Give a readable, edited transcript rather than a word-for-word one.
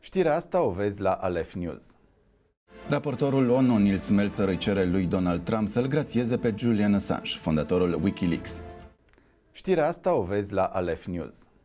Știrea asta o vezi la Aleph News. Raportorul ONU Nils Melzer îi cere lui Donald Trump să-l grațieze pe Julian Assange, fondatorul Wikileaks. Știrea asta o vezi la Aleph News.